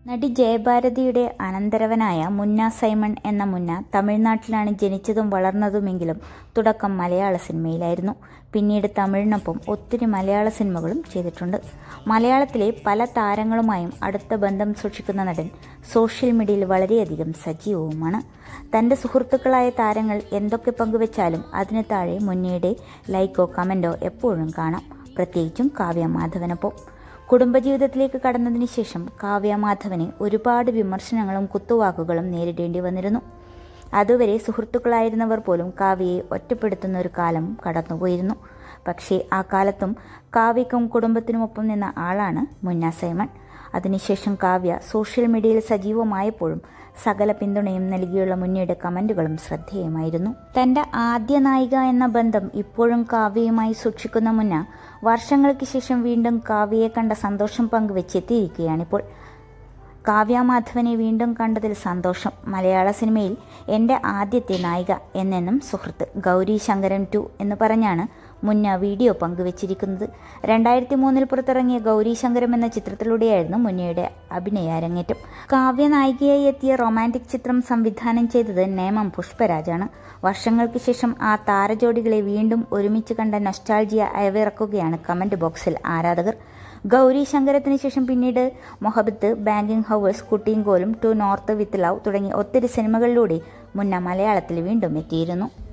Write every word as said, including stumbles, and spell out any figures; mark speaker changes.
Speaker 1: നടി ജയഭാരതിയുടെ അനന്തരവനായ മുന്ന സൈമൺ എന്ന മുന്ന തമിഴ്നാട്ടിലാണ് ജനിച്ചതും വളർന്നതുമെങ്കിലും തുടക്കം മലയാള സിനിമയിലായിരുന്നു. പിന്നീട് തമിഴിനൊപ്പം ഒത്തിരി മലയാള സിനിമകളും ചെയ്തിട്ടുണ്ട്. മലയാളത്തിലെ പല താരങ്ങളുമായും അടുത്ത ബന്ധം സൂക്ഷിക്കുന്ന നടൻ സോഷ്യൽ മീഡിയയിൽ വളരെയധികം സജീവവുമാണ്. തൻ്റെ സുഹൃത്തുക്കളായ താരങ്ങൾ എന്തൊക്കെ പങ്കുവെച്ചാലും അതിന് താഴെ മുന്നയുടെ ലൈക്കോ കമൻറ്റോ എപ്പോഴും കാണാം, പ്രത്യേകിച്ചും കാവ്യ മാധവനൊപ്പം. കുടുംബജീവിതത്തിലേക്ക് കടന്നതിന് ശേഷം കാവ്യ മാധവന് ഒരുപാട് വിമർശനങ്ങളും കുത്തുവാക്കുകളും നേരിടേണ്ടി വന്നിരുന്നു. അതുവരെ സുഹൃത്തുക്കളായിരുന്നവർ പോലും കാവ്യയെ ഒറ്റപ്പെടുത്തുന്ന ഒരു കാലം കടന്നുപോയിരുന്നു. പക്ഷേ ആ കാലത്തും കാവ്യക്കും കുടുംബത്തിനുമൊപ്പം നിന്ന ആളാണ് മുന്ന സൈമൺ. അതിനുശേഷം കാവ്യ സോഷ്യൽ മീഡിയയിൽ സജീവമായപ്പോഴും സകല പിന്തുണയും നൽകിയുള്ള മുന്നയുടെ കമന്റുകളും ശ്രദ്ധേയമായിരുന്നു. തന്റെ ആദ്യ നായിക എന്ന ബന്ധം ഇപ്പോഴും കാവ്യയുമായി സൂക്ഷിക്കുന്ന മുന്ന വർഷങ്ങൾക്ക് ശേഷം വീണ്ടും കാവ്യയെ കണ്ട സന്തോഷം പങ്കുവെച്ചെത്തിയിരിക്കുകയാണിപ്പോൾ. കാവ്യ മാധവനെ വീണ്ടും കണ്ടതിൽ സന്തോഷം. മലയാള സിനിമയിൽ എൻ്റെ ആദ്യത്തെ നായിക എന്നെന്നും സുഹൃത്ത് ഗൗരി ശങ്കരൻ ടു എന്ന് പറഞ്ഞാണ് മുന്ന വീഡിയോ പങ്കുവച്ചിരിക്കുന്നത്. രണ്ടായിരത്തി മൂന്നിൽ പുറത്തിറങ്ങിയ ഗൗരി ശങ്കരം എന്ന ചിത്രത്തിലൂടെയായിരുന്നു മുന്നയുടെ അഭിനയ അരങ്ങേറ്റം. കാവ്യ നായികയായി എത്തിയ റൊമാൻറ്റിക് ചിത്രം സംവിധാനം ചെയ്തത് നേമം പുഷ്പരാജാണ്. വർഷങ്ങൾക്ക് ശേഷം ആ താരജോഡികളെ വീണ്ടും ഒരുമിച്ച് കണ്ട നൊസ്റ്റാൾജിയ അയവിറക്കുകയാണ് കമന്റ് ബോക്സിൽ ആരാധകർ. ഗൗരി ശങ്കരത്തിന് ശേഷം പിന്നീട് മൊഹബത്ത്, ബാങ്കിങ് ഹവേഴ്സ്, കുട്ടിയും കോലും, ടു നോർത്ത് വിത്ത് ലവ് തുടങ്ങി ഒത്തിരി സിനിമകളിലൂടെ മുന്ന മലയാളത്തിൽ വീണ്ടും എത്തിയിരുന്നു.